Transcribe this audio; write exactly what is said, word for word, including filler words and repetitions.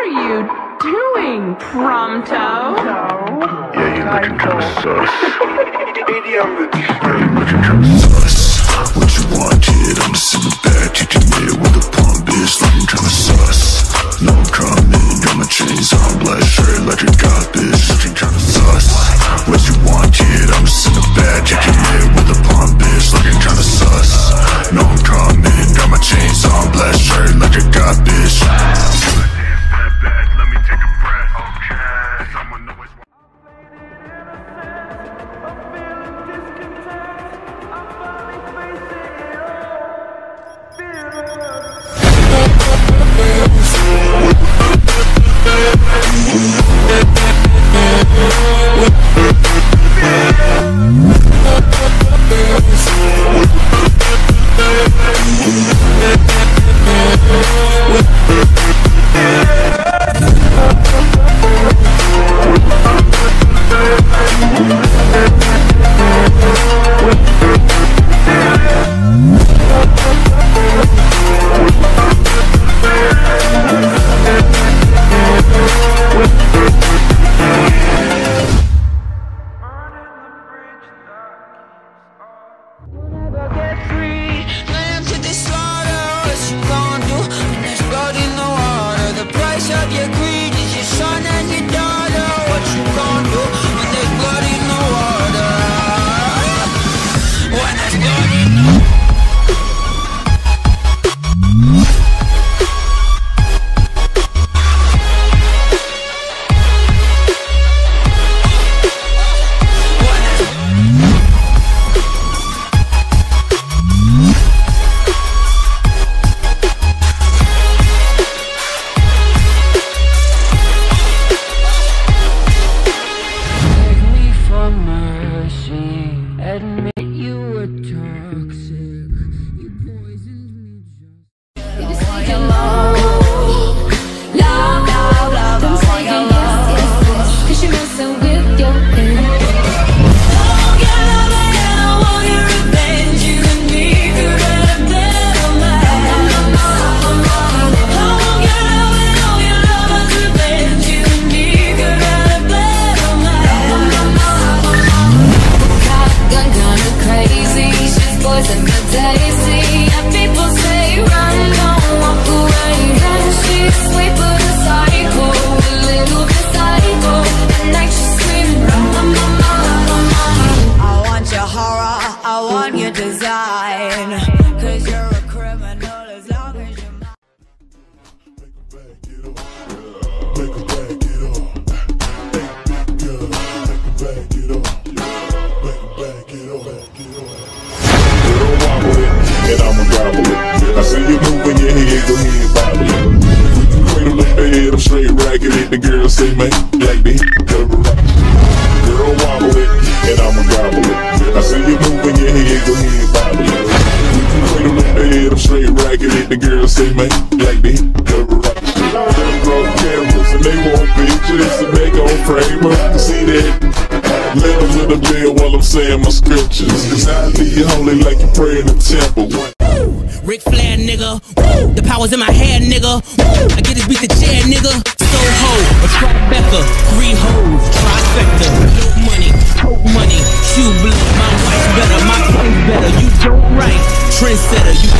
are you doing, Prompto? Yeah, you're looking kinda sus. Yeah, you're looking kinda sus. What you wanted, I'm sitting back, kicking it with a pump bitch, looking kinda sus. No, I'm coming, got my chains on, black shirt, electric god bitch, looking kinda sus. What you wanted, I'm sitting back, kicking it with a pump bitch, looking kinda sus. No, I'm coming, got my chains on, black shirt, electric god bitch. Let me take a breath, okay? Someone know it's the girl say, man, like me, cover up. Girl wobble it, and I'ma gobble it. I see you moving your head, go ahead, bobble it. We can cradle in the head, I'm straight racking it. The girl say, man, like me, cover up. Them broke cameras, and they want pictures, and they gon' frame up. See that? Let them let them live while I'm saying my scriptures. Cause I be holy like you pray in the temple. Ric Flair, nigga. Woo! The power's in my head, nigga. Woo! I get this beat the chair, nigga. Soho, a Tribeca, three hoes, trifecta. Dope money, coke money, shoe blood. My wife's better, my place better. You don't write, trendsetter. You